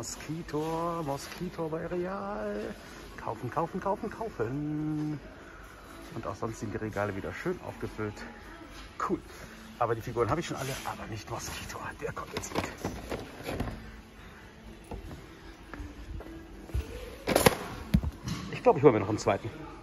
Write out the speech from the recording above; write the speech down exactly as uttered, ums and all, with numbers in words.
Mosquito, Mosquito bei Real. Kaufen, kaufen, kaufen, kaufen. Und auch sonst sind die Regale wieder schön aufgefüllt. Cool. Aber die Figuren habe ich schon alle, aber nicht Mosquito. Der kommt jetzt mit. Ich glaube, ich hole mir noch einen zweiten.